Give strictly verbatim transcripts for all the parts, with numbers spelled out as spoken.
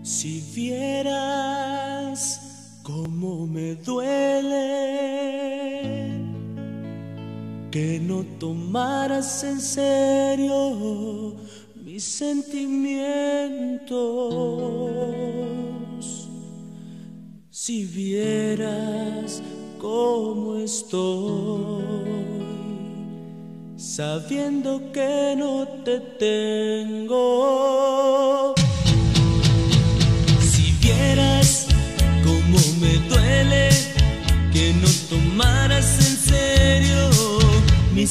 Si vieras cómo me duele que no tomaras en serio mis sentimientos. Si vieras cómo estoy sabiendo que no te tengo. Si vieras cómo me duele que no tomaras en serio mis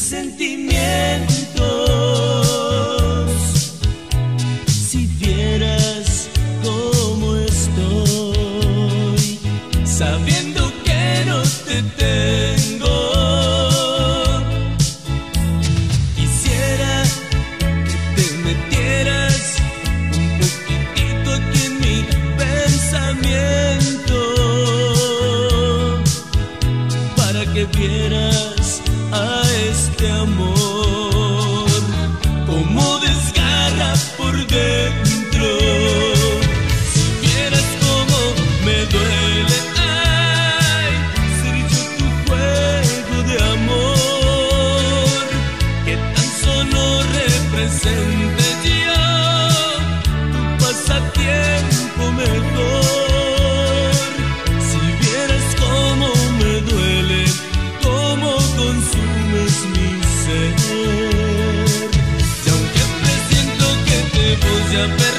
sentimientos. Si vieras cómo estoy sabiendo que no te tengo. Quisiera que te metieras un poquitito aquí en mi pensamiento para que vieras a este amor como desgarra por dentro. Si vieras cómo me duele, ay, ser yo tu juego de amor que tan solo represente yo tu pasatiempo mejor. Si vieras cómo me duele, cómo consumes mi ser, y aunque presiento que te voy a perder,